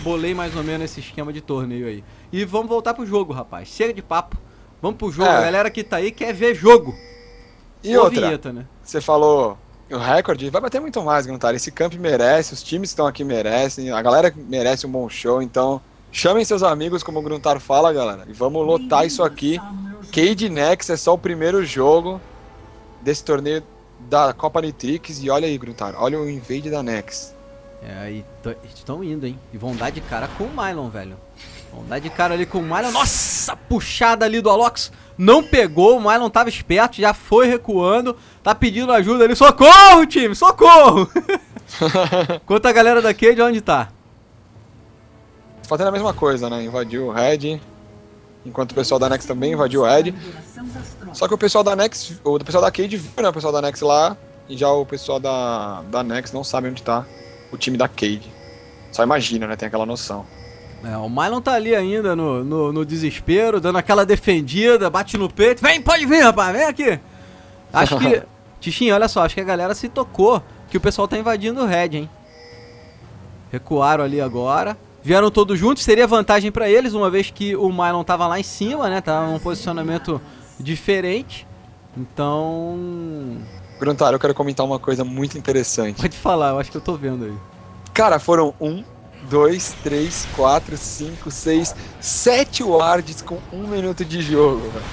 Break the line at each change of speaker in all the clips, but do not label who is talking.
bolei mais ou menos esse esquema de torneio aí. E vamos voltar pro jogo, rapaz. Chega de papo. Vamos pro jogo. A galera que tá aí quer ver jogo.
E
Ou
outra,
vinheta, né?
você falou o recorde, vai bater muito mais, Gruntar. Esse camp merece, os times que estão aqui merecem, a galera merece um bom show, então chamem seus amigos, como o Gruntar fala, galera, e vamos lotar isso aqui. Cade Next é só o primeiro jogo desse torneio da Copa Nitrix, e olha aí, Gruntar, olha o invade da Nex.
E estão indo, hein? E vão dar de cara com o Mylon, velho. Vão dar de cara ali com o Mylon. Nossa, puxada ali do Alox. Não pegou, o Mylon tava esperto, já foi recuando. Tá pedindo ajuda ali. Socorro, time, socorro! Enquanto a galera da Cade, onde tá?
Fazendo a mesma coisa, né? Invadiu o Red, enquanto o pessoal da Nex também invadiu o Red. Só que o pessoal da Nex, o pessoal da Cade viu, né? O pessoal da Nex lá, e já o pessoal da Nex não sabe onde tá o time da Cade. Só imagina, né? Tem aquela noção.
O Mylon tá ali ainda no desespero, dando aquela defendida, bate no peito. Vem, pode vir, rapaz, vem aqui. Acho que... Tichinho, olha só, acho que a galera se tocou que o pessoal tá invadindo o Red, hein. Recuaram ali agora. Vieram todos juntos, seria vantagem pra eles, uma vez que o Mylon tava lá em cima, né? Tava num posicionamento diferente. Então...
Gruntar, eu quero comentar uma coisa muito interessante.
Pode falar, eu acho que eu tô vendo aí.
Cara, foram 1, 2, 3, 4, 5, 6, 7 wards com 1 minuto de jogo, velho.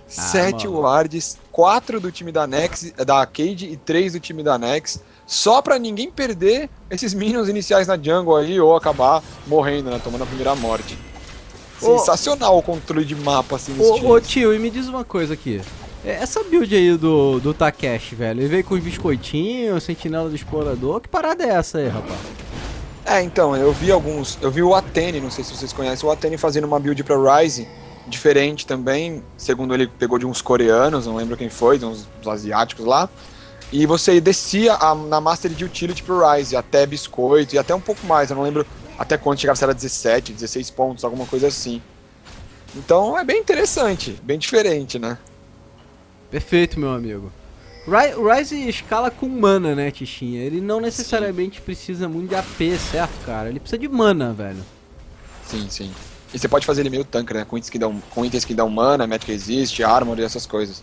7 wards, 4 do time da Nex, da Cade e 3 do time da Nex, só pra ninguém perder esses minions iniciais na jungle aí ou acabar morrendo, né, tomando a primeira morte. Sensacional o controle de mapa assim nos
Ô tio, e me diz uma coisa aqui. Essa build aí do Takeshi, velho, ele veio com os biscoitinhos, sentinela do explorador, que parada é essa aí, rapaz?
Então, eu vi o Atene, não sei se vocês conhecem, o Atene fazendo uma build pra Ryze, diferente também, segundo ele pegou de uns coreanos, não lembro quem foi, de uns asiáticos lá, e você descia na Mastery de Utility pro Ryze, até biscoito, e até um pouco mais, eu não lembro até quando chegava, se era 17, 16 pontos, alguma coisa assim. Então é bem interessante, bem diferente, né?
Perfeito, meu amigo. O Ryze escala com mana, né, Tichinha? Ele não necessariamente precisa muito de AP, certo, cara? Ele precisa de mana, velho.
Sim, sim. E você pode fazer ele meio tanque, né? Com itens que dão mana, Magic Resist, Armor e essas coisas.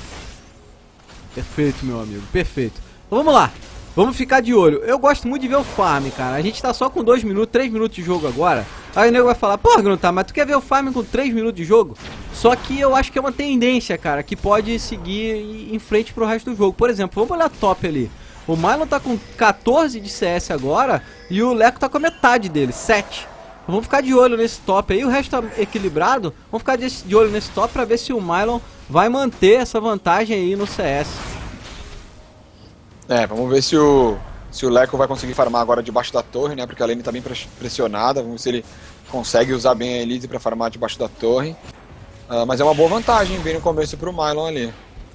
Perfeito, meu amigo, perfeito. Então, vamos lá. Vamos ficar de olho. Eu gosto muito de ver o farm, cara. A gente tá só com 2 minutos, 3 minutos de jogo agora. Aí o nego vai falar, pô, Gruntar, mas tu quer ver o farm com 3 minutos de jogo? Só que eu acho que é uma tendência, cara, que pode seguir em frente pro resto do jogo. Por exemplo, vamos olhar top ali. O Mylon tá com 14 de CS agora e o Leco tá com a metade dele, 7. Vamos ficar de olho nesse top aí, o resto tá equilibrado. Vamos ficar de olho nesse top pra ver se o Mylon vai manter essa vantagem aí no CS.
Vamos ver se o Leco vai conseguir farmar agora debaixo da torre, né? Porque a lane tá bem pressionada. Vamos ver se ele consegue usar bem a Elise pra farmar debaixo da torre. Mas é uma boa vantagem bem no começo pro Mylon ali.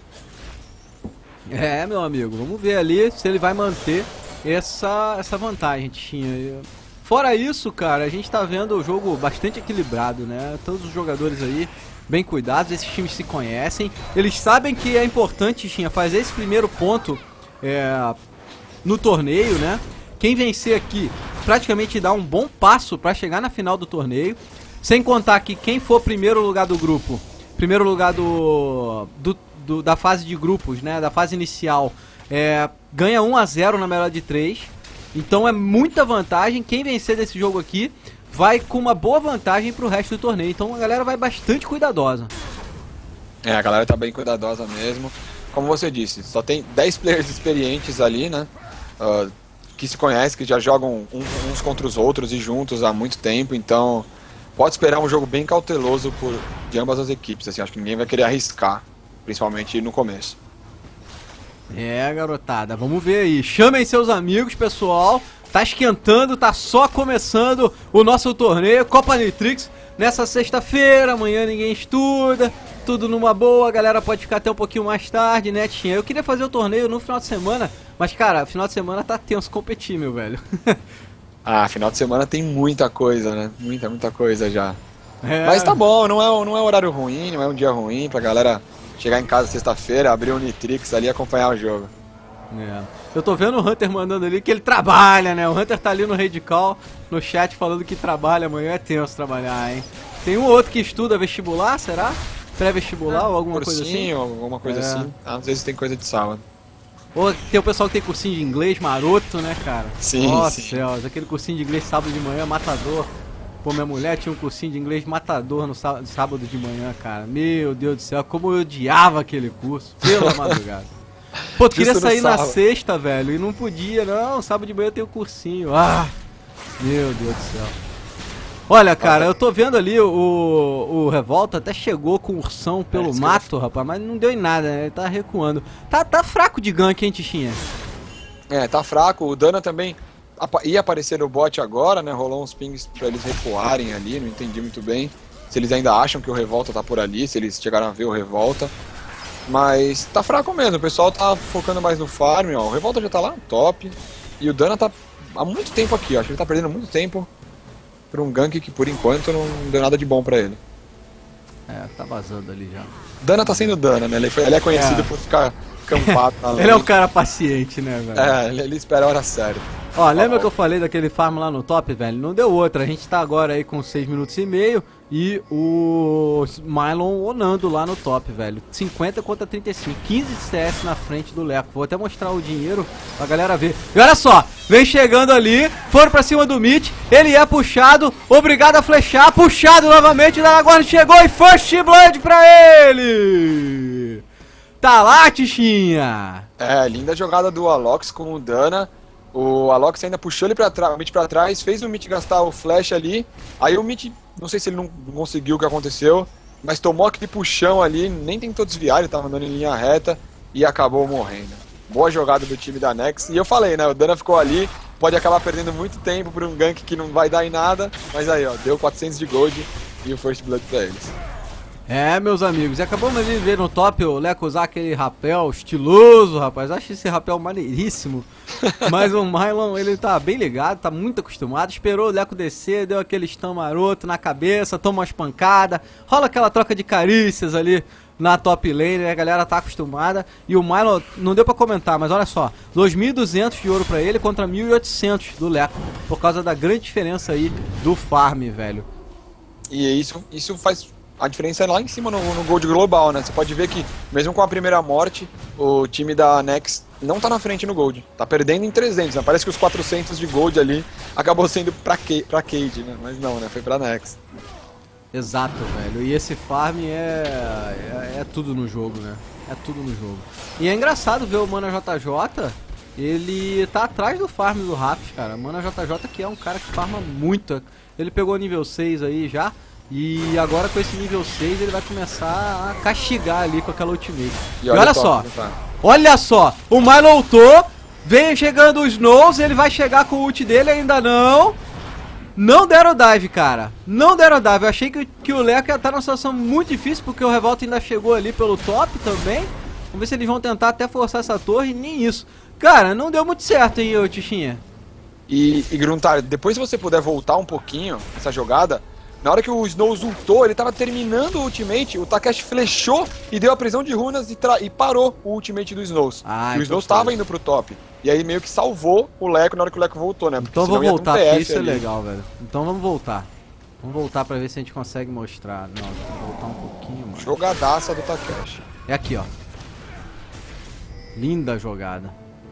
Meu amigo, vamos ver ali se ele vai manter essa vantagem, Tichinha. Fora isso, cara, a gente tá vendo o jogo bastante equilibrado, né? Todos os jogadores aí bem cuidados, esses times se conhecem. Eles sabem que é importante, Tichinha, fazer esse primeiro ponto no torneio, né? Quem vencer aqui praticamente dá um bom passo pra chegar na final do torneio. Sem contar que quem for primeiro lugar do grupo, primeiro lugar da fase de grupos, né? Da fase inicial, ganha 1 a 0 na melhor de 3. Então é muita vantagem. Quem vencer desse jogo aqui vai com uma boa vantagem pro resto do torneio. Então a galera vai bastante cuidadosa.
A galera tá bem cuidadosa mesmo. Como você disse, só tem 10 players experientes ali, né? Que se conhecem, que já jogam uns contra os outros e juntos há muito tempo. Então pode esperar um jogo bem cauteloso de ambas as equipes. Assim, acho que ninguém vai querer arriscar, principalmente no começo.
Garotada, vamos ver aí. Chamem seus amigos, pessoal. Tá esquentando, tá só começando o nosso torneio Copa Nitrix. Nessa sexta-feira, amanhã ninguém estuda, tudo numa boa, a galera pode ficar até um pouquinho mais tarde, né, Tinha? Eu queria fazer o torneio no final de semana, mas, cara, final de semana tá tenso competir, meu velho.
Final de semana tem muita coisa, né? Muita coisa já. Mas tá bom, não é horário ruim, não é um dia ruim pra galera chegar em casa sexta-feira, abrir o Nitrix ali e acompanhar o jogo.
É. Eu tô vendo o Hunter mandando ali que ele trabalha, né? O Hunter tá ali no Radical, no chat, falando que trabalha. Amanhã é tenso trabalhar, hein? Tem um ou outro que estuda vestibular, será? Pré-vestibular ou alguma coisa assim?
Alguma coisa assim. Às vezes tem coisa de sábado.
Ou tem o pessoal que tem cursinho de inglês maroto, né, cara?
Sim,
Nossa,
sim.
céus, aquele cursinho de inglês sábado de manhã, matador. Pô, minha mulher tinha um cursinho de inglês matador no sábado de manhã, cara. Meu Deus do céu, como eu odiava aquele curso, pela madrugada. Pô, tu queria sair na sexta, velho, e não podia, não. Sábado de manhã tem o cursinho. Ah, meu Deus do céu. Olha, cara, eu tô vendo ali o Revolta até chegou com o ursão pelo mato, rapaz, mas não deu em nada, né? Ele tá recuando. Tá fraco de gank, hein, Tichinha?
É, tá fraco. O Dana também ia aparecer no bot agora, né? Rolou uns pings pra eles recuarem ali, não entendi muito bem. Se eles ainda acham que o Revolta tá por ali, se eles chegaram a ver o Revolta. Mas tá fraco mesmo, o pessoal tá focando mais no farm, ó. O Revolta já tá lá no top. E o Dana tá há muito tempo aqui, ó. Acho que ele tá perdendo muito tempo por um gank que por enquanto não deu nada de bom pra ele.
É, tá vazando ali já.
Dana tá sendo Dana, né? Ele é conhecido por ficar campado na lane.
Ele é um cara paciente, né, velho?
É, ele espera a hora certa.
Ó, lembra que eu falei daquele farm lá no top, velho? Não deu outra. A gente tá agora aí com 6 minutos e meio e o Mylon onando lá no top, velho. 50 contra 35. 15 de CS na frente do Leco. Vou até mostrar o dinheiro pra galera ver. E olha só, vem chegando ali, foram pra cima do Mitch. Ele é puxado, obrigado a flechar. Puxado novamente, o Aragorn chegou e First Blood pra ele! Tá lá, Tichinha!
É, linda jogada do Alox com o Dana. O Alox ainda puxou ele o Mitch pra trás, fez o Mitch gastar o flash ali. Aí o Mitch, não sei se ele não conseguiu o que aconteceu, mas tomou aquele puxão ali, nem tentou desviar, ele tava andando em linha reta e acabou morrendo. Boa jogada do time da Nex. E eu falei, né, o Dana ficou ali, pode acabar perdendo muito tempo por um gank que não vai dar em nada, mas aí, ó, deu 400 de gold e o First Blood pra eles.
É, meus amigos, e acabamos de ver no top o Leco usar aquele rapel estiloso, rapaz. Acho esse rapel maneiríssimo. Mas o Mylon, ele tá bem ligado, tá muito acostumado. Esperou o Leco descer, deu aquele stun maroto na cabeça, toma umas pancadas. Rola aquela troca de carícias ali na top lane, a galera tá acostumada. E o Mylon, não deu pra comentar, mas olha só. 2.200 de ouro pra ele contra 1.800 do Leco. Por causa da grande diferença aí do farm, velho.
E isso faz... A diferença é lá em cima no Gold Global, né? Você pode ver que, mesmo com a primeira morte, o time da Nex não tá na frente no Gold. Tá perdendo em 300, né? Parece que os 400 de Gold ali acabou sendo pra Cade, né? Mas não, né? Foi pra Nex.
Exato, velho. E esse farm é tudo no jogo, né? É tudo no jogo. E é engraçado ver o Mana JJ, ele tá atrás do farm do Raps, cara. Mana JJ que é um cara que farma muito. Ele pegou nível 6 aí já. E agora com esse nível 6 ele vai começar a castigar ali com aquela ultimate. E olha só, olha só, o Mylon ultou, vem chegando o Snows, ele vai chegar com o ult dele, ainda não. Não deram o dive, cara, não deram o dive. Eu achei que o Leco ia estar numa situação muito difícil, porque o Revolta ainda chegou ali pelo top também. Vamos ver se eles vão tentar até forçar essa torre, nem isso. Cara, não deu muito certo, hein, ô Tichinha.
E Gruntar, depois se você puder voltar um pouquinho essa jogada... Na hora que o Snows ultou, ele tava terminando o ultimate, o Takeshi flechou e deu a prisão de runas e parou o ultimate do Snows. E o Snows tava indo pro top. E aí meio que salvou o Leco na hora que o Leco voltou, né?
Porque então vamos voltar, porque isso ali é legal, velho. Então vamos voltar. Vamos voltar pra ver se a gente consegue mostrar. Não, vamos voltar um pouquinho, mano.
Jogadaça do Takeshi.
É aqui, ó. Linda jogada.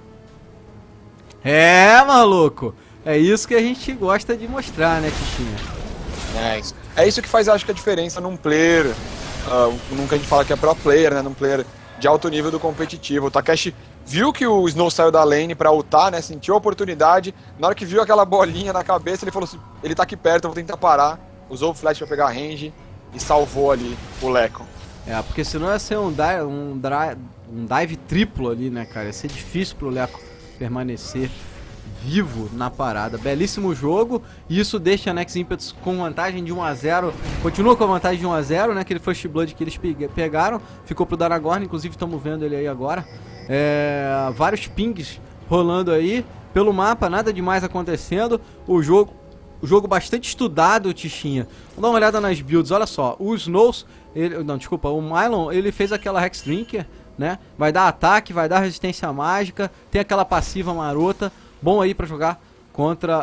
É, maluco! É isso que a gente gosta de mostrar, né, Tichinha?
É isso que faz, acho que, a diferença num player, nunca a gente fala que é pro player, né, num player de alto nível do competitivo. O Takeshi viu que o Snow saiu da lane pra ultar, né, sentiu a oportunidade, na hora que viu aquela bolinha na cabeça, ele falou assim, ele tá aqui perto, eu vou tentar parar, usou o flash pra pegar a range e salvou ali o Leco.
É, porque senão ia ser um dive triplo ali, né, cara, ia ser difícil pro Leco permanecer vivo na parada. Belíssimo jogo. E isso deixa a Nex Impetus com vantagem de 1 a 0. Continua com a vantagem de 1 a 0, né? Aquele First Blood que eles pegaram. Ficou pro Daragorn. Inclusive estamos vendo ele aí agora. Vários pings rolando aí pelo mapa. Nada demais acontecendo. O jogo bastante estudado, Tichinha. Vamos dar uma olhada nas builds. Olha só. O Snows... o Mylon, ele fez aquela Hex Drinker né? Vai dar ataque, vai dar resistência mágica, tem aquela passiva marota, bom aí pra jogar contra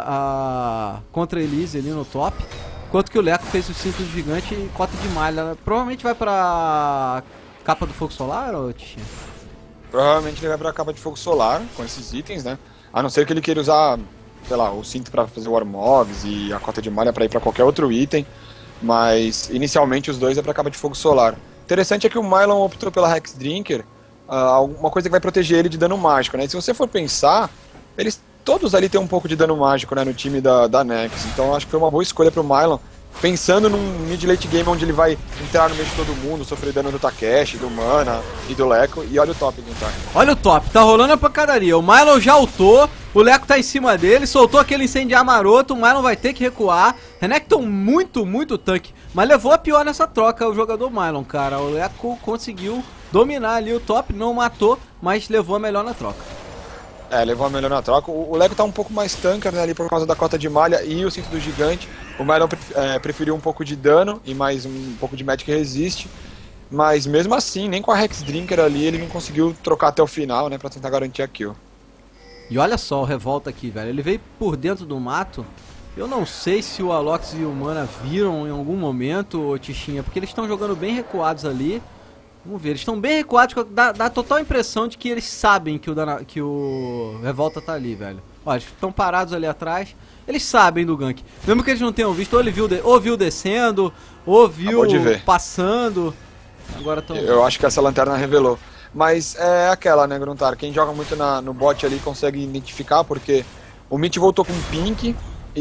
a Elise ali no top. Enquanto que o Leco fez o cinto gigante e cota de malha. Provavelmente vai pra capa do fogo solar, ou Tichinha?
Provavelmente ele vai pra capa de fogo solar com esses itens, né? A não ser que ele queira usar, sei lá, o cinto pra fazer o Warmogs e a cota de malha pra ir pra qualquer outro item. Mas inicialmente os dois é pra capa de fogo solar. Interessante é que o Mylon optou pela Hex Drinker, uma coisa que vai proteger ele de dano mágico, né? E se você for pensar, eles todos ali têm um pouco de dano mágico, né, no time da Nex. Então acho que foi uma boa escolha pro Mylon, pensando num mid-late game onde ele vai entrar no meio de todo mundo, sofrer dano do Takeshi, do Mana e do Leco. E olha o top do Takeshi.
Olha o top, tá rolando a pancadaria. O Mylon já ultou, o Leco tá em cima dele, soltou aquele incendiar maroto, o Mylon vai ter que recuar. Renekton muito tanque, mas levou a pior nessa troca o jogador Mylon, cara. O Leco conseguiu dominar ali o top, não matou, mas levou a melhor na troca.
Levou a melhor na troca. O Leco tá um pouco mais tanker, né, ali por causa da cota de malha e o cinto do gigante. O Mylon preferiu um pouco de dano e mais um pouco de Magic Resist. Mas mesmo assim, nem com a Hex Drinker ali ele não conseguiu trocar até o final, né, pra tentar garantir a kill.
E olha só o Revolta aqui, velho. Ele veio por dentro do mato. Eu não sei se o Alox e o Mana viram em algum momento, ô Tichinha, porque eles estão jogando bem recuados ali. Vamos ver, eles estão bem recuados, dá a total impressão de que eles sabem que o Revolta tá ali, velho. Ó, eles estão parados ali atrás, eles sabem do gank. Mesmo que eles não tenham visto, ou viu descendo, ou viu passando. Agora tão...
Eu acho que essa lanterna revelou. Mas é aquela, né, Gruntar? Quem joga muito no bot ali consegue identificar, porque o Mitch voltou com pink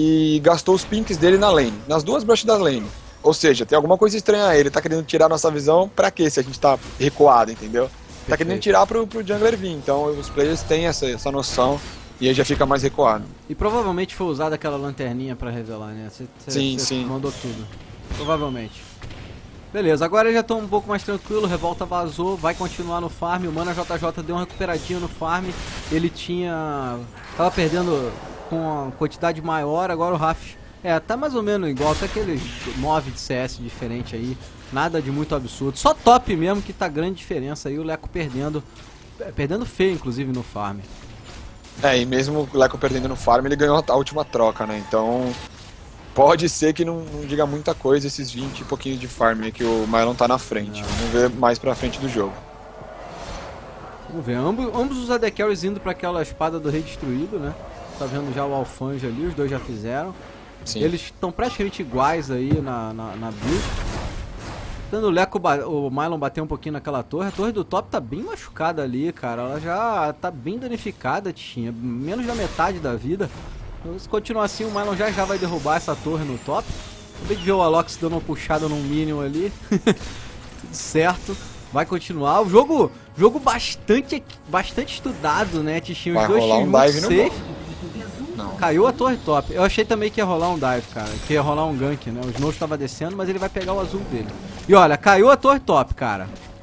e gastou os pinks dele na lane, nas duas brushes da lane. Ou seja, tem alguma coisa estranha aí, ele tá querendo tirar nossa visão pra quê, se a gente tá recuado, entendeu? Perfeito. Tá querendo tirar pro jungler vir, então os players têm essa noção e aí já fica mais recuado.
E provavelmente foi usada aquela lanterninha pra revelar, né? Sim. Mandou tudo. Provavelmente. Beleza, agora já tô um pouco mais tranquilo, Revolta vazou, vai continuar no farm, o Mana JJ deu uma recuperadinha no farm, ele tava perdendo com uma quantidade maior, agora o Raf tá mais ou menos igual, até aquele 9 de CS diferente aí, nada de muito absurdo, só top mesmo que tá grande diferença aí, o Leco perdendo feio inclusive no farm.
E mesmo o Leco perdendo no farm, ele ganhou a última troca, né, então pode ser que não diga muita coisa esses 20 e pouquinho de farm aí que o Mylon tá na frente, vamos ver mais pra frente do jogo.
Vamos ver, ambos os AD Carries indo pra aquela espada do Rei Destruído, né, tá vendo já o Alfange ali, os dois já fizeram. Sim. Eles estão praticamente iguais aí na build. Tendo o Mylon bater um pouquinho naquela torre. A torre do top tá bem machucada ali, cara. Ela já tá bem danificada, tinha menos da metade da vida. Então, se continuar assim, o Mylon já vai derrubar essa torre no top. Acabei de ver o Alox dando uma puxada num minion ali. Tudo certo. Vai continuar. O jogo bastante estudado, né, Tichinho? Os dois
times muito safe.
Caiu a torre top. Eu achei também que ia rolar um dive, cara. Que ia rolar um gank, né? O Snow estava descendo, mas ele vai pegar o azul dele. E olha, caiu a torre top, cara.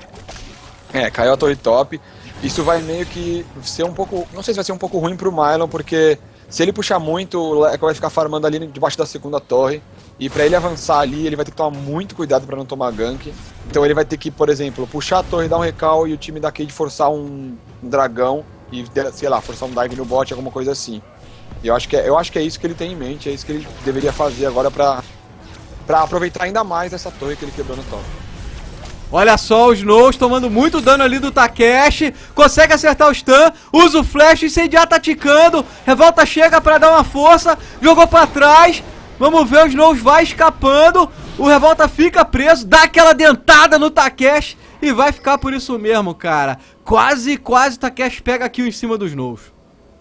Caiu a torre top. Isso vai meio que ser um pouco... Não sei se vai ser um pouco ruim pro Mylon, porque se ele puxar muito, o Leco vai ficar farmando ali debaixo da segunda torre. E pra ele avançar ali, ele vai ter que tomar muito cuidado pra não tomar gank. Então ele vai ter que, por exemplo, puxar a torre, dar um recall e o time da Cade forçar um dragão e, sei lá, forçar um dive no bot, alguma coisa assim. E eu acho que é isso que ele tem em mente, é isso que ele deveria fazer agora pra aproveitar ainda mais essa torre que ele quebrou no top.
Olha só, o Snows tomando muito dano ali do Takeshi, consegue acertar o stun, usa o flash, incendiar tá ticando, Revolta chega pra dar uma força, jogou pra trás, vamos ver, o Snows vai escapando, o Revolta fica preso, dá aquela dentada no Takeshi e vai ficar por isso mesmo, cara. Quase o Takeshi pega a kill em cima dos Snows.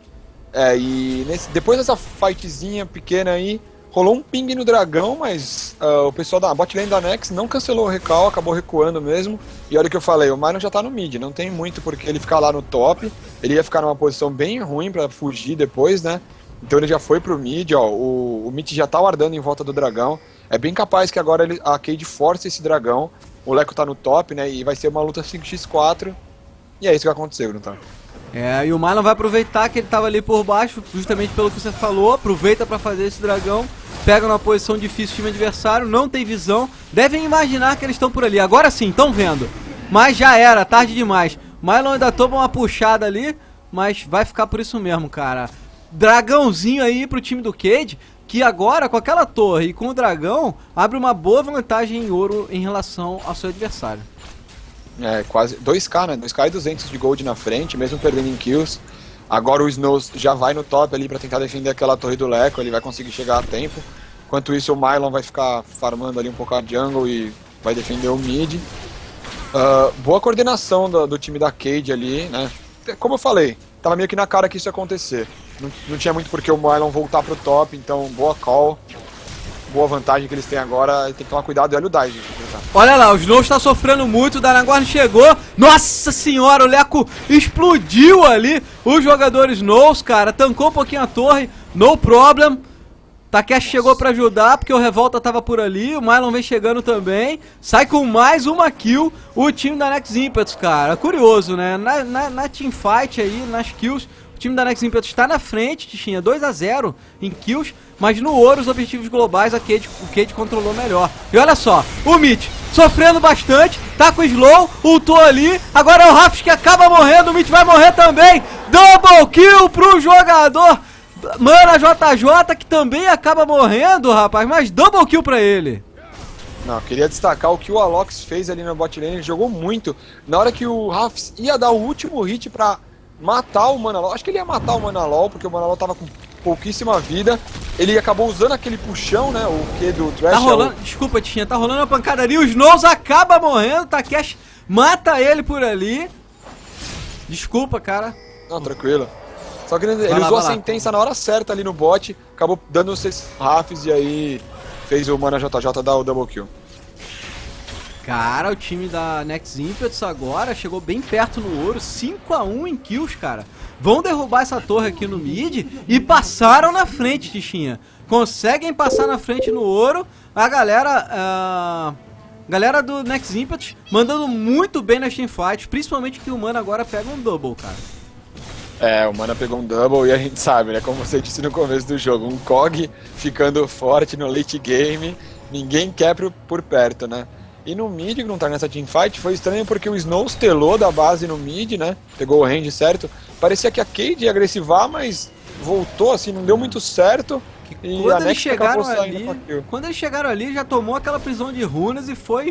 E depois dessa fightzinha pequena aí, rolou um ping no dragão, mas o pessoal da bot lane da Nex não cancelou o recall, acabou recuando mesmo. E olha o que eu falei, o Mylon já tá no mid, não tem muito porque ele ficar lá no top, ele ia ficar numa posição bem ruim pra fugir depois, né? Então ele já foi pro mid, ó, o mid já tá wardando em volta do dragão. É bem capaz que agora a Cade force esse dragão, o Leco tá no top, né? E vai ser uma luta 5x4, e é isso que vai acontecer, não tá?
E o Mylon vai aproveitar que ele tava ali por baixo, justamente pelo que você falou, aproveita pra fazer esse dragão, pega numa posição difícil o time adversário, não tem visão, devem imaginar que eles estão por ali, agora sim, estão vendo, mas já era, tarde demais. Mylon ainda toma uma puxada ali, mas vai ficar por isso mesmo, cara. Dragãozinho aí pro time do Cade, que agora com aquela torre e com o dragão, abre uma boa vantagem em ouro em relação ao seu adversário.
É, quase 2k, né? 2k e 200 de gold na frente, mesmo perdendo em kills. Agora o Snows já vai no top ali pra tentar defender aquela torre do Leco, ele vai conseguir chegar a tempo. Enquanto isso o Mylon vai ficar farmando ali um pouco a jungle e vai defender o mid. Boa coordenação do time da Cade ali, né? Como eu falei, tava meio que na cara que isso ia acontecer. Não tinha muito porque o Mylon voltar pro top, então boa call. Boa vantagem que eles têm agora, tem que tomar cuidado e olha o dive.
Olha lá, o Snow está sofrendo muito, o Danagorn chegou, nossa senhora, o Leco explodiu ali, os jogadores Snows, cara, tancou um pouquinho a torre, no problem. Takeshi chegou pra ajudar, porque o Revolta tava por ali, o Mylon vem chegando também, sai com mais uma kill, o time da Next Impetus, cara, curioso, né, na teamfight aí, nas kills, o time da Next Impetus está na frente, Tichinha, 2-0 em kills, mas no ouro, os objetivos globais, o Cade controlou melhor. E olha só, o Mitch sofrendo bastante, tá com o slow, ultou ali, agora é o Rafis que acaba morrendo, o Mitch vai morrer também, double kill pro jogador Mana JJ, que também acaba morrendo, rapaz, mas double kill pra ele.
Não, queria destacar o que o Alox fez ali na bot lane, ele jogou muito. Na hora que o Rafis ia dar o último hit pra matar o Manalol, acho que ele ia matar o Manalol, porque o Manalol tava com pouquíssima vida. Ele acabou usando aquele puxão, né, o que do Thresh.
Tá rolando, desculpa, Tichinha, tá rolando uma pancadaria, o Snows acaba morrendo, o Takeshi mata ele por ali. Desculpa, cara.
Não, tranquilo. Só que ele usou a sentença na hora certa ali no bot, acabou dando os 6 Rafis e aí fez o Mana JJ dar o double kill.
Cara, o time da Next Impetus agora chegou bem perto no ouro, 5-1 em kills, cara. Vão derrubar essa torre aqui no mid e passaram na frente, Tichinha. Conseguem passar na frente no ouro. A galera do Next Impetus mandando muito bem nas teamfights, principalmente que o Mana agora pega um double, cara.
É, o Mana pegou um double e a gente sabe, né, como você disse no começo do jogo, um COG ficando forte no late game, ninguém quer por perto, né. E no mid, que não tá nessa teamfight, foi estranho porque o Snows telou da base no mid, né, pegou o range certo, parecia que a Cade ia agressivar, mas voltou assim, não deu muito certo. E
quando eles chegaram ali, já tomou aquela prisão de runas e foi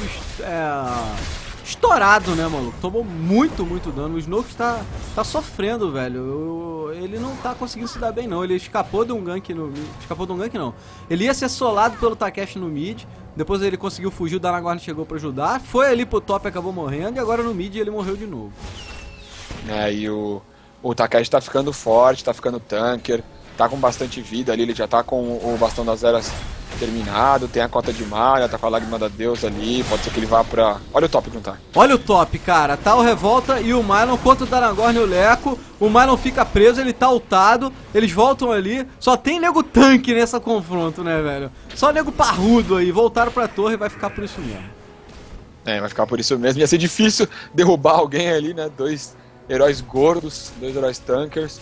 estourado, né, maluco? Tomou muito dano. O Snow tá sofrendo, velho. Ele não tá conseguindo se dar bem, não. Ele escapou de um gank no mid. Escapou de um gank, não. Ele ia ser solado pelo Takeshi no mid. Depois ele conseguiu fugir, o Danagorn chegou pra ajudar. Foi ali pro top e acabou morrendo. E agora no mid ele morreu de novo.
É, e o Takeshi tá ficando forte, tá ficando tanker. Tá com bastante vida ali, ele já tá com o bastão das eras terminado, tem a cota de malha, tá com a lágrima da deusa ali, pode ser que ele vá pra... Olha o top que não tá.
Olha o top, cara, tá o Revolta e o Mylon contra o Danagorn e o Leco, o Mylon fica preso, ele tá ultado, eles voltam ali, só tem nego tanque nessa confronto, né, velho? Só nego parrudo aí, voltaram pra torre e vai ficar por isso mesmo.
É, vai ficar por isso mesmo, ia ser difícil derrubar alguém ali, né, 2 heróis gordos, 2 heróis tankers.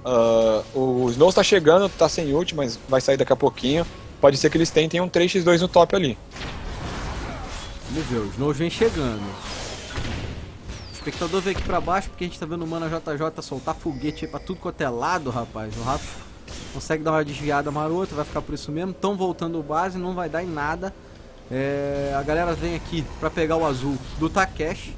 O Snows tá chegando, tá sem ult, mas vai sair daqui a pouquinho. Pode ser que eles tentem um 3x2 no top ali.
Vamos ver, o Snows vem chegando. O espectador veio aqui pra baixo porque a gente tá vendo o Mana JJ soltar foguete aí pra tudo quanto é lado, rapaz. O Rafa consegue dar uma desviada marota, vai ficar por isso mesmo. Tão voltando o base, não vai dar em nada. A galera vem aqui pra pegar o azul do Takeshi.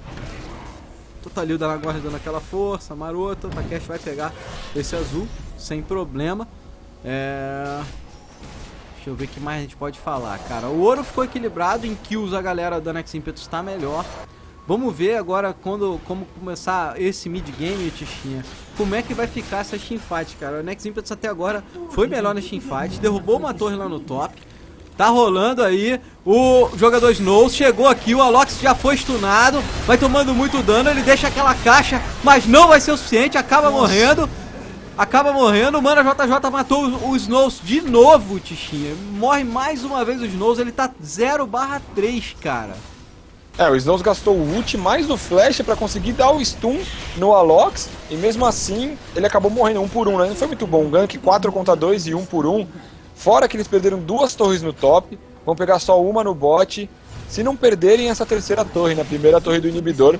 Tá ali o Danagorn dando aquela força marota, o Takeshi vai pegar esse azul sem problema. Deixa eu ver o que mais a gente pode falar, cara. O ouro ficou equilibrado, em kills a galera da Next Impetus tá melhor. Vamos ver agora como começar esse mid game, Tichinha. Como é que vai ficar essa teamfight, cara. O Next Impetus até agora foi melhor na teamfight, derrubou uma torre lá no top. Tá rolando aí, o jogador Snows chegou aqui, o Alox já foi stunado, vai tomando muito dano, ele deixa aquela caixa, mas não vai ser o suficiente, acaba morrendo, o Mana JJ matou o Snows de novo, Tichinha, morre mais uma vez o Snows, ele tá 0/3, cara.
O Snows gastou o ult mais no flash pra conseguir dar o stun no Alox, e mesmo assim ele acabou morrendo 1 por 1, né? Não foi muito bom, um gank 4 contra 2 e 1 por 1. Fora que eles perderam 2 torres no top, vão pegar só uma no bot. Se não perderem essa terceira torre, na primeira torre do inibidor,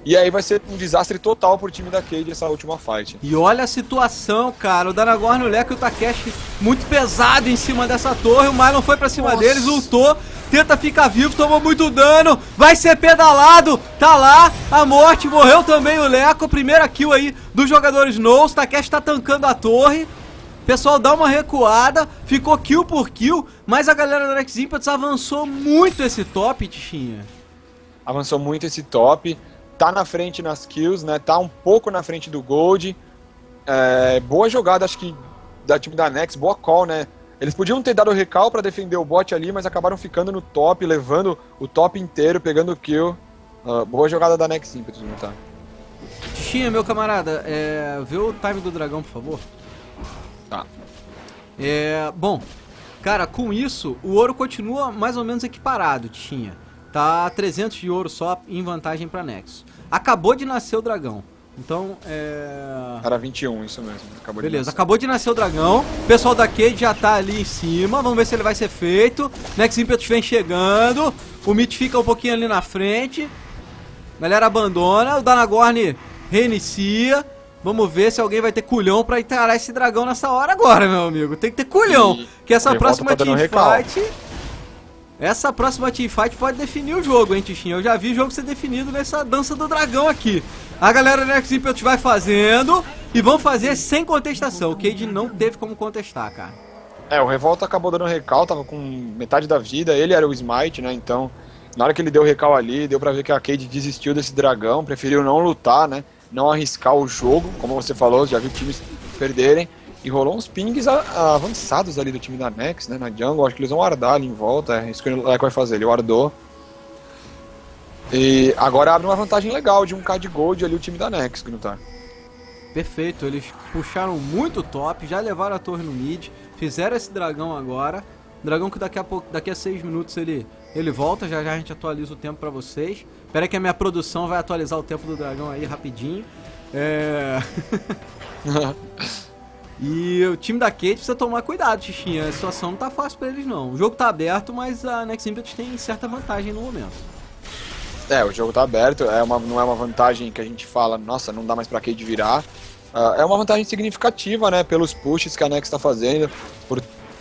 E aí vai ser um desastre total pro time da Cade essa última fight.
E olha a situação, cara. O Danagorn, o Leco e o Takeshi muito pesado em cima dessa torre. O Mylon foi pra cima deles, lutou. Tenta ficar vivo, tomou muito dano. Vai ser pedalado. Tá lá a morte. Morreu também o Leco. Primeira kill aí dos jogadores Snows. Takeshi tá tancando a torre. O pessoal dá uma recuada. Ficou kill por kill. Mas a galera da Nex Impetus avançou muito esse top, Tichinha.
Avançou muito esse top. Tá na frente nas kills, né? Tá um pouco na frente do Gold. Boa jogada, acho que, da time da Nex. Boa call, né? Eles podiam ter dado o recal pra defender o bot ali, mas acabaram ficando no top, levando o top inteiro, pegando o kill. Boa jogada da Nex Impetus, não tá?
Tichinha, meu camarada, vê o time do dragão, por favor.
Tá.
Bom, cara, com isso, o ouro continua mais ou menos equiparado, Tichinha. Tá 300 de ouro só em vantagem pra Nexus. Acabou de nascer o dragão. Então,
Era 21, isso mesmo.
Beleza, acabou de nascer o dragão. O pessoal da Cade já tá ali em cima. Vamos ver se ele vai ser feito. Nex Impetus vem chegando. O Mitch fica um pouquinho ali na frente. Galera abandona. O Danagorn reinicia. Vamos ver se alguém vai ter culhão pra encarar esse dragão nessa hora agora, meu amigo. Tem que ter culhão. Que essa próxima teamfight... Essa próxima teamfight pode definir o jogo, hein, Tichinha? Eu já vi o jogo ser definido nessa dança do dragão aqui. A galera do Nex Impetus vai fazendo e vão fazer sem contestação. O Cade não teve como contestar, cara.
O Revolta acabou dando recal, tava com metade da vida. Ele era o Smite, né? Então, na hora que ele deu o recal ali, deu pra ver que a Cade desistiu desse dragão. Preferiu não lutar, né? Não arriscar o jogo, como você falou, já viu times perderem. E rolou uns pings avançados ali do time da Nex, né, na jungle. Acho que eles vão wardar ali em volta, é isso que o Leco vai fazer, ele wardou. E agora abre uma vantagem legal de 1k de gold ali o time da Nex, que não tá.
Perfeito, eles puxaram muito top, já levaram a torre no mid, fizeram esse dragão agora. Dragão que daqui a 6 minutos ele volta, já a gente atualiza o tempo pra vocês. Espera que a minha produção vai atualizar o tempo do dragão aí rapidinho. E o time da Cade precisa tomar cuidado, Tichinha. A situação não tá fácil pra eles, não. O jogo tá aberto, mas a Nex Impetus tem certa vantagem no momento.
O jogo tá aberto, não é uma vantagem que a gente fala, nossa, não dá mais pra Cade virar. É uma vantagem significativa, né, pelos pushes que a Nex tá fazendo, por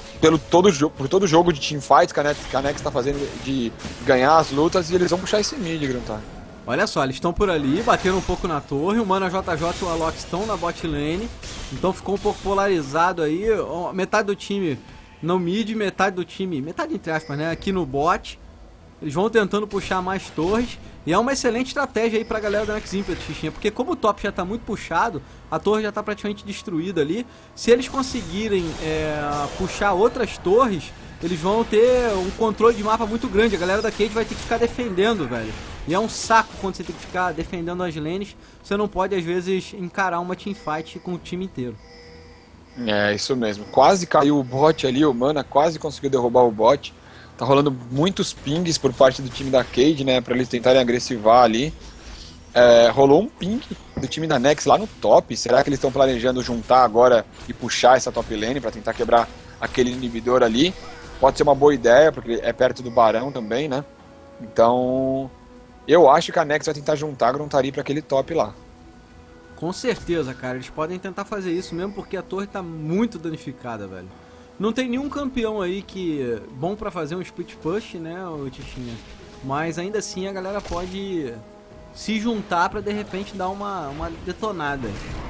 todo jogo de teamfights que a Nex tá fazendo de ganhar as lutas, e eles vão puxar esse mid, Gruntar.
Olha só, eles estão por ali, bateram um pouco na torre, o Mana JJ e o Alok estão na bot lane, então ficou um pouco polarizado aí, metade do time no mid, metade do time, metade entre aspas, né, aqui no bot. Eles vão tentando puxar mais torres, e é uma excelente estratégia aí pra galera da Nex Impetus, Tichinha, porque como o top já tá muito puxado, a torre já tá praticamente destruída ali, se eles conseguirem puxar outras torres, eles vão ter um controle de mapa muito grande. A galera da Cade vai ter que ficar defendendo, velho. E é um saco quando você tem que ficar defendendo as lanes. Você não pode, às vezes, encarar uma teamfight com o time inteiro.
Isso mesmo. Quase caiu o bot ali, o Mana quase conseguiu derrubar o bot. Tá rolando muitos pings por parte do time da Cade, né, pra eles tentarem agressivar ali. Rolou um ping do time da Nex lá no top. Será que eles estão planejando juntar agora e puxar essa top lane pra tentar quebrar aquele inibidor ali? Pode ser uma boa ideia, porque é perto do Barão também, né? Então, eu acho que a Nex vai tentar juntar a Gruntari pra aquele top lá.
Com certeza, cara. Eles podem tentar fazer isso mesmo, porque a torre tá muito danificada, velho. Não tem nenhum campeão aí que bom pra fazer um split push, né, Tichinha? Mas ainda assim a galera pode se juntar pra de repente dar uma detonada.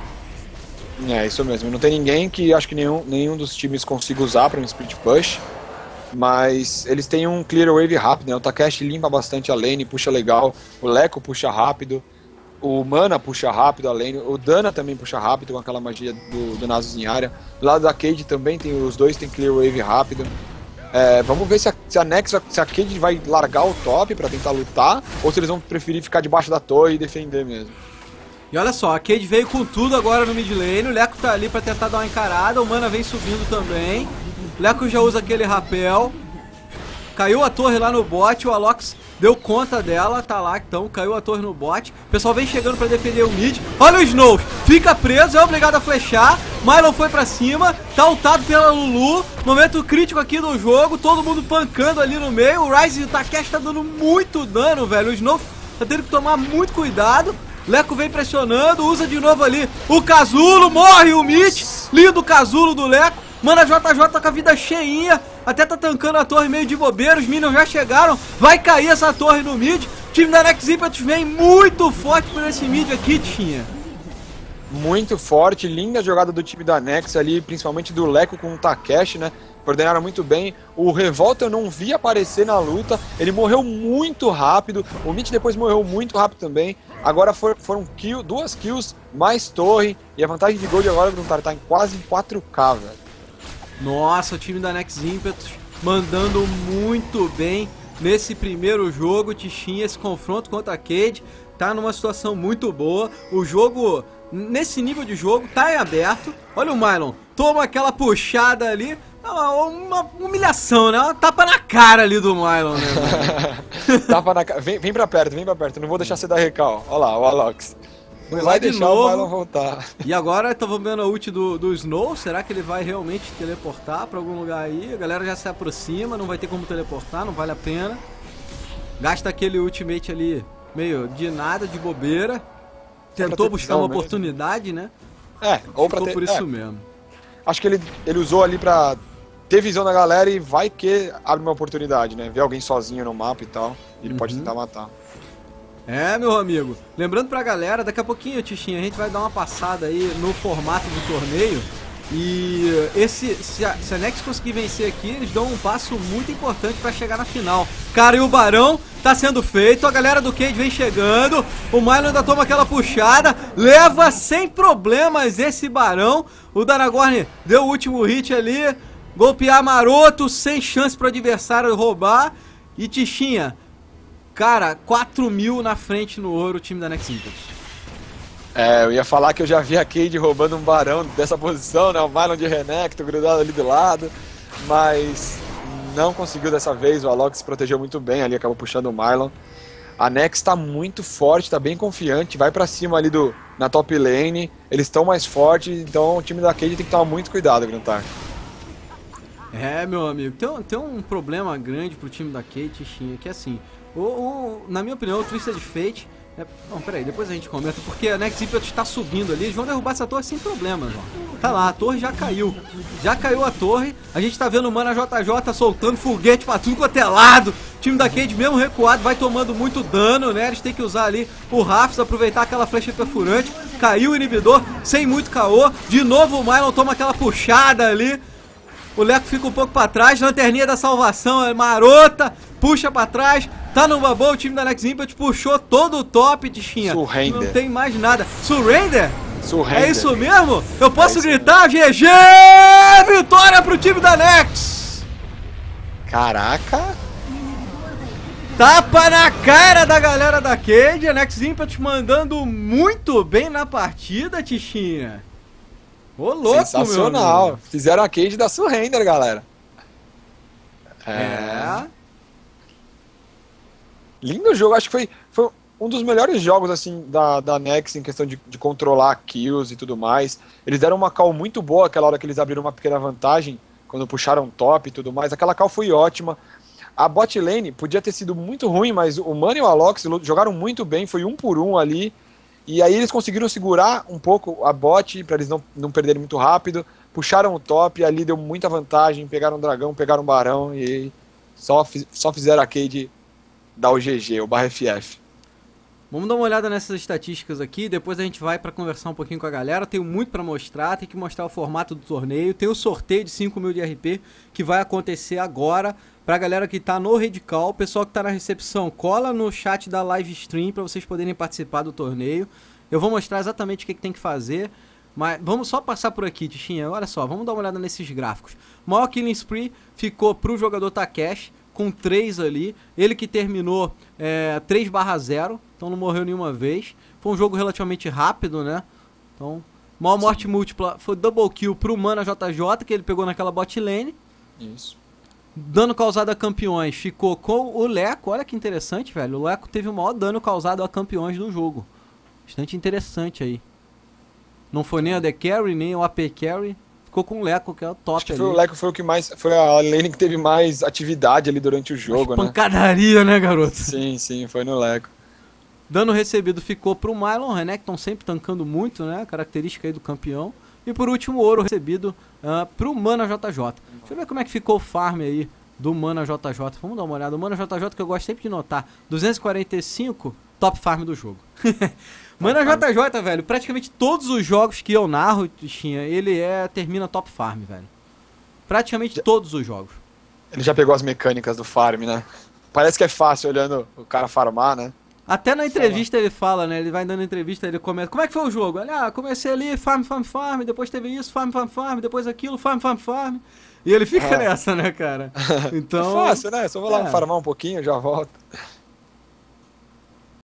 Isso mesmo. Não tem ninguém que acho que nenhum dos times consiga usar pra um split push. Mas eles têm um clear wave rápido, né? O Takeshi limpa bastante a lane, puxa legal. O Leco puxa rápido. O Mana puxa rápido a lane. O Dana também puxa rápido com aquela magia do Nasus em área. Do lado da Cade também, os dois tem clear wave rápido. Vamos ver se a Cade vai largar o top pra tentar lutar, ou se eles vão preferir ficar debaixo da torre e defender mesmo.
E olha só, a Cade veio com tudo agora no mid lane. O Leco tá ali pra tentar dar uma encarada. O Mana vem subindo também. O Leco já usa aquele rapel. Caiu a torre lá no bot. O Alox deu conta dela. Tá lá então, caiu a torre no bot. O pessoal vem chegando pra defender o mid. Olha o Snows, fica preso, é obrigado a flechar. Mylon foi pra cima, tá ultado pela Lulu. Momento crítico aqui do jogo. Todo mundo pancando ali no meio. O Ryze e o Takeshi tá dando muito dano, velho. O Snows tá tendo que tomar muito cuidado. Leco vem pressionando, usa de novo ali o Casulo, morre o Mitch. Lindo Casulo do Leco. Mana JJ com a vida cheinha. Até tá tancando a torre meio de bobeira. Os minions já chegaram. Vai cair essa torre no mid. O time da Nex Impetus vem muito forte por esse mid aqui, Tinha.
Muito forte, linda jogada do time da Nex ali, principalmente do Leco com o Takeshi, né? Coordenaram muito bem. O Revolta eu não vi aparecer na luta. Ele morreu muito rápido. O Mitch depois morreu muito rápido também. Agora foram duas kills, mais torre. E a vantagem de gold agora, Gruntar, tá em quase 4K, velho.
Nossa, o time da Nex Impetus mandando muito bem nesse primeiro jogo. Tichinha, esse confronto contra a Cade tá numa situação muito boa. O jogo, nesse nível de jogo, tá em aberto. Olha o Mylon, toma aquela puxada ali. Uma humilhação, né? Uma tapa na cara ali do Mylon, né?
Tapa na cara. Vem pra perto. Não vou deixar você dar recal. Olha lá, o Alox. Não vai deixar o Mylon voltar.
E agora estamos vendo a ult do Snow. Será que ele vai realmente teleportar pra algum lugar aí? A galera já se aproxima, não vai ter como teleportar, não vale a pena. Gasta aquele ultimate ali meio de nada, de bobeira. Tentou buscar uma oportunidade, né?
Ou pra
ter... por isso mesmo.
Acho que ele usou ali pra ter visão da galera e vai que abre uma oportunidade, né? Ver alguém sozinho no mapa e tal. E ele pode tentar matar.
Meu amigo. Lembrando pra galera, daqui a pouquinho, Tichinha, a gente vai dar uma passada aí no formato do torneio. E se a Nex conseguir vencer aqui, eles dão um passo muito importante pra chegar na final. Cara, e o Barão tá sendo feito, a galera do Cade vem chegando, o Mylon ainda toma aquela puxada, leva sem problemas esse Barão. O Danagorn deu o último hit ali, golpear maroto, sem chance pro adversário roubar. E Tichinha, cara, 4.000 na frente no ouro o time da Nex Impetus.
Eu ia falar que eu já vi a Cade roubando um Barão dessa posição, né? O Mylon de Renekton grudado ali do lado, mas não conseguiu dessa vez. O Alok se protegeu muito bem ali, acabou puxando o Mylon. A Nex tá muito forte, tá bem confiante, vai pra cima ali na top lane. Eles estão mais fortes, então o time da Cade tem que tomar muito cuidado, Gruntar.
Meu amigo, tem um problema grande pro time da Cade, Tichinha, que é assim, na minha opinião, o Twisted Fate... Não, peraí, depois a gente comenta, porque a Nex Impetus tá subindo ali, eles vão derrubar essa torre sem problemas, ó. Tá lá, a torre já caiu. Já caiu a torre, a gente tá vendo o Mana JJ soltando foguete pra tudo quanto é lado. O time da Cade, mesmo recuado, vai tomando muito dano, né? Eles têm que usar ali o Rafts, aproveitar aquela flecha perfurante. Caiu o inibidor, sem muito caô. De novo o Mylon toma aquela puxada ali. O Leco fica um pouco pra trás, lanterninha da salvação é marota, puxa pra trás, tá no bubble, o time da Nex Impetus puxou todo o top, Tichinha.
Surrender.
Não tem mais nada. Surrender?
Surrender.
É isso mesmo? Eu posso gritar GG! Vitória pro time da Nex!
Caraca!
Tapa na cara da galera da Cade, a Nex Impetus mandando muito bem na partida, Tichinha. Ô, louco,
sensacional.
Meu
Fizeram a Cade da Surrender, galera. Lindo jogo, acho que foi um dos melhores jogos assim da Nex em questão de controlar kills e tudo mais. Eles deram uma call muito boa aquela hora que eles abriram uma pequena vantagem, quando puxaram top e tudo mais. Aquela call foi ótima. A bot lane podia ter sido muito ruim, mas o Mano e o Alox jogaram muito bem, foi 1 por 1 ali. E aí eles conseguiram segurar um pouco a bot para eles não perderem muito rápido. Puxaram o top, ali deu muita vantagem, pegaram o dragão, pegaram o barão e só fizeram a Cade dar o GG, o /FF.
Vamos dar uma olhada nessas estatísticas aqui, depois a gente vai para conversar um pouquinho com a galera. Tenho muito para mostrar, tem que mostrar o formato do torneio. Tem o sorteio de 5.000 de RP que vai acontecer agora. Pra galera que tá no Redical, o pessoal que tá na recepção, cola no chat da live stream para vocês poderem participar do torneio. Eu vou mostrar exatamente o que tem que fazer, mas vamos só passar por aqui, Tichinha. Olha só, vamos dar uma olhada nesses gráficos. O maior killing spree ficou pro jogador Takeshi, com 3 ali. Ele que terminou 3/0, então não morreu nenhuma vez. Foi um jogo relativamente rápido, né? Então, maior morte múltipla foi double kill pro Mana JJ, que ele pegou naquela bot lane.
Isso.
Dano causado a campeões ficou com o Leco. Olha que interessante, velho. O Leco teve o maior dano causado a campeões do jogo. Bastante interessante aí. Não foi nem a The Carry, nem o AP Carry. Ficou com o Leco, que é o top. Acho que
ali. O Leco foi o que mais. Foi a lane que teve mais atividade ali durante o jogo, né?
Pancadaria, né, garoto?
Sim, foi no Leco.
Dano recebido ficou pro Mylon, Renekton sempre tancando muito, né? Característica aí do campeão. E por último, ouro recebido pro Mana JJ. Deixa eu ver como é que ficou o farm aí do Mana JJ. Vamos dar uma olhada. O Mana JJ, que eu gosto sempre de notar, 245, top farm do jogo. Mana JJ, velho, praticamente todos os jogos que eu narro, ele termina top farm, velho. Praticamente todos os jogos.
Ele já pegou as mecânicas do farm, né? Parece que é fácil olhando o cara farmar, né?
Até na entrevista ele fala, né? Ele vai dando entrevista, ele começa. Como é que foi o jogo? Ele, comecei ali, farm, depois teve isso, farm, depois aquilo, farm. E ele fica nessa, né, cara? Então.
É fácil, né? Só vou lá farmar um pouquinho, já volto.